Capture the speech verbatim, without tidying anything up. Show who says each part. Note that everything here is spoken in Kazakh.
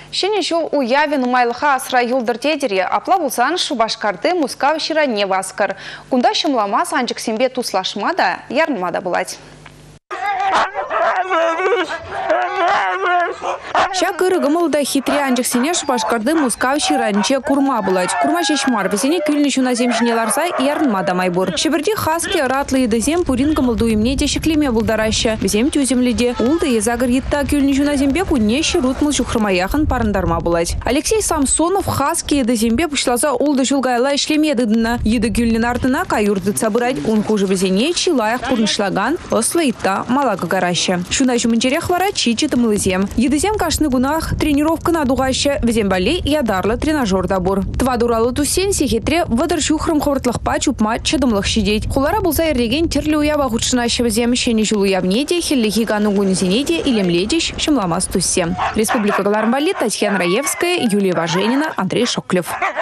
Speaker 1: Шене жол уявен умайлыха асра юлдыр тедере, апла булсан Шубашкарды Мускав ширане васкар. Кунда шымлама санжик сембе туслашмада, ярнмада булать. Шак ырыгымылда хитре анжықсене Шубашкарды Мускав ширанче курма булать. Курма шешмар весене күлніші на земшіне ларса ярнмада майбур. Шебірде хаски ратлы едізем пурингымылду имне дешеклеме булдараща. Везем тюземледе улды езагыр етта күлніші на зембе кудне ширутмыл шухрмаяхын парындарма булать. Алексей Самсонов хаски едізембе пушлаза улды жылгайла ишлеме дыдына. Еді күлнін артына каюрды цабырать. Он хуже везене чилаях пурнышлаган ослы итта малага гараща. Шуна жумынчерех вара чичи тымылызем. Едізем кашны гунах тренировка на дугаща. Везем балей ядарлы тренажер дабур. Тва дуралы тусен сехетре вадыр шухрым ховыртлықпа чупма чадымлық шидеть. Хулара булса ерреген терлі уява худшынаща везем шене жыл уявнеде, хеллихи гану гунезенеде, илемледеш, шымламас туссем. Республика Галармбали, Татьяна Раевская, Юлия Важенина, Андрей Шоклев.